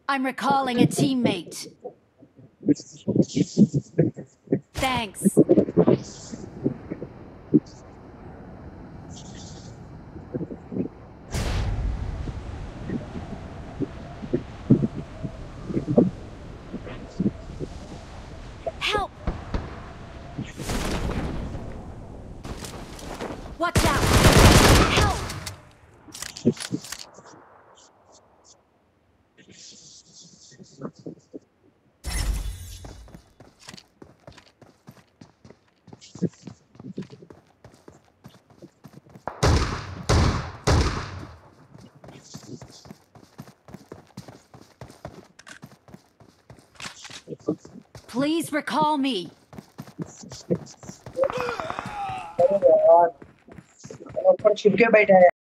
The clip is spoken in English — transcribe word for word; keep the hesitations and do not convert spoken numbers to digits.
I'm recalling a teammate. Thanks. Help! Watch out! Help! Please recall me. अरे यार, ऊपर छिप के बैठा है।